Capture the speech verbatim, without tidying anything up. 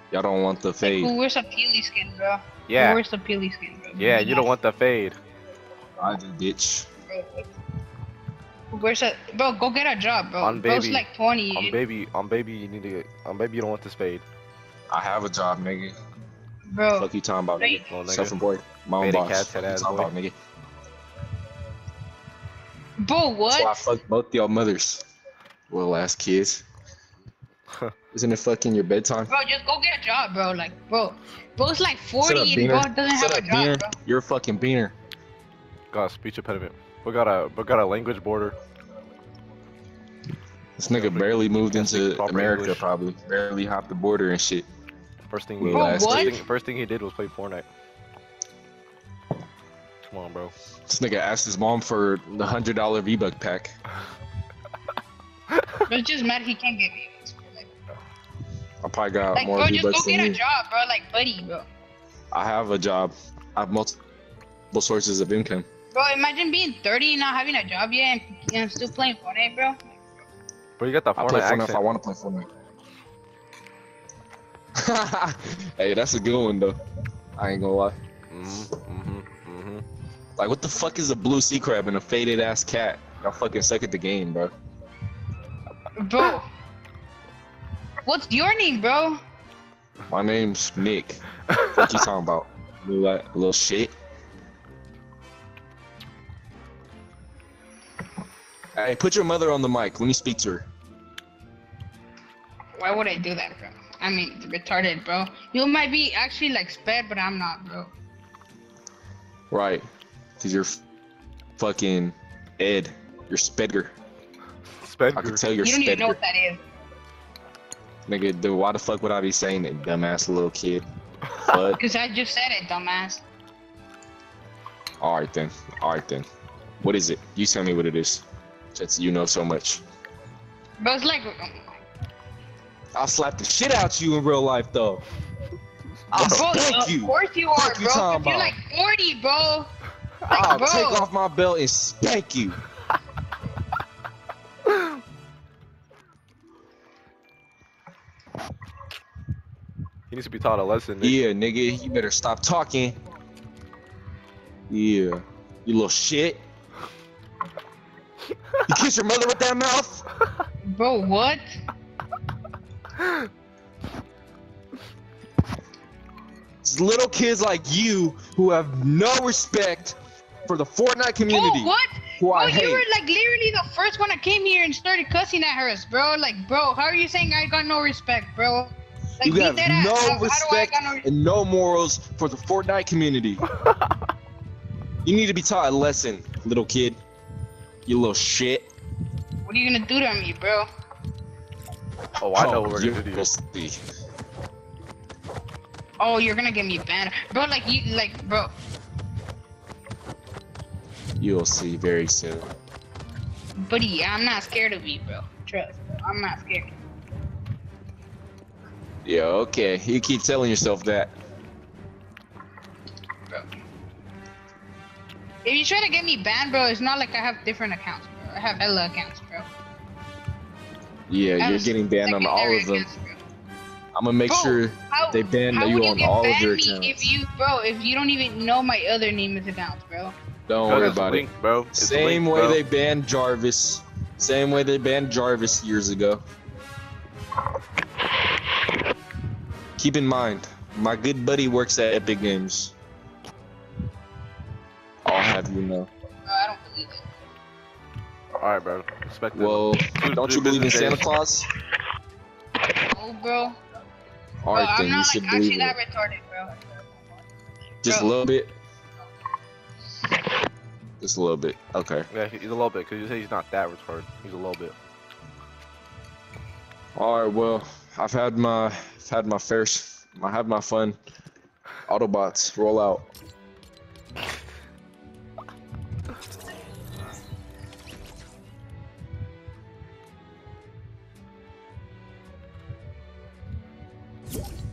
Y'all don't want the Like, fade. who wears a peely skin, bro? Yeah. Who wears a peely skin, bro? Yeah, you don't want the fade. I do, bitch. Bro, who wears a bro? Go get a job, bro. On Bro's baby. like twenty. On baby, on baby, you need to get. On baby, you don't want this fade. I have a job, nigga. Bro. Fuck you talking about, Right. nigga. Little nigga. Self-employed. My own Faded boss. cat's Fuck head you ass talking boy. about, nigga. Bro, what? That's why I fucked both y'all mothers. Little ass kids. Isn't it fucking your bedtime? Bro, just go get a job, bro. Like, bro. Bro's like Shut forty up, and Beaner. bro doesn't Shut have up, a job, Beaner. bro. You're a fucking beaner. Got a speech impediment. We got a, we got a language border. This nigga barely moved Can't speak into proper America, English. probably. Barely hopped the border and shit. First thing, Bro, he, what? first thing, first thing he did was play Fortnite. Come on, bro. This nigga asked his mom for the hundred dollar V-Buck pack. Bro's just mad he can't get views. Like, I probably got like more bro, just V-Bucks go than get a you. job, bro. Like, buddy, bro. I have a job. I have multiple sources of income. Bro, imagine being thirty and not having a job yet and, and still playing Fortnite, bro. Bro, you got the I play Fortnite Fortnite accent. if I want to play Fortnite. Hey, that's a good one though. I ain't gonna lie. Mm-hmm, mm-hmm, mm-hmm. Like, what the fuck is a blue sea crab and a faded ass cat? Y'all fucking suck at the game, bro. Bro. What's your name, bro? My name's Nick. What you talking about? Little, like, little shit. Hey, put your mother on the mic. Let me speak to her. Why would I do that, bro? I mean, retarded, bro. You might be actually like sped, but I'm not, bro. Right. Cause you're f- fucking Ed. You're Spedger. I can Spedger. tell you're You don't even know Spedger. what that is. Nigga, dude, why the fuck would I be saying it, dumbass little kid? Fuck. Because I just said it, dumbass. Alright then. Alright then. What is it? You tell me what it is. Since you know so much. Bro, it's like, I'll slap the shit out you in real life though. I'll bro, spank of you. course you are, Fuck you bro. talking 'Cause you're about? like forty, bro. Like, I'll bro. take off my belt and spank you. He needs to be taught a lesson. Nick. Yeah, nigga, you better stop talking. Yeah, you little shit. You kiss your mother with that mouth? Bro, what? It's little kids like you who have no respect for the Fortnite community. Bro, what? Who Bro, I you hate. were like literally the first one that came here and started cussing at her, bro. Like, bro, how are you saying I got no respect, bro? Like, You be have dead ass. no How- how do I respect got no respect? and no morals for the Fortnite community. You need to be taught a lesson, little kid. You little shit. What are you gonna do to me, bro? Oh, I know what we're you gonna do. will see. Oh, you're gonna get me banned, bro. Like you, like, bro. You'll see very soon. Buddy, I'm not scared of you, bro. Trust, bro. I'm not scared. Yeah, okay. You keep telling yourself that. Bro. If you try to get me banned, bro, it's not like I have different accounts, bro. I have hella accounts, bro. Yeah, I you're have getting banned on all secondary of them. accounts, bro. I'm gonna make Bro, sure how, they ban how you would you on get all of banned your me accounts. if you, bro, if you don't even know my other nameless accounts, bro? Don't Because worry it's about linked, it. bro. It's Same linked, way bro. they banned Jarvis. Same way they banned Jarvis years ago. Keep in mind, my good buddy works at Epic Games. I'll have you know. Bro, I don't believe it. All right, bro. Respect it. Well, Two- don't three you believe in business Santa days. Claus? Oh, bro. Bro, Alright I'm then, you not should like actually believe that it. retarded, bro. Just a Bro. little bit. Just a little bit. Okay. Yeah, he's a little bit, because you say he's not that retarded. He's a little bit. Alright, well, I've had my I've had my fair sh- I had my fun. Autobots, roll out. You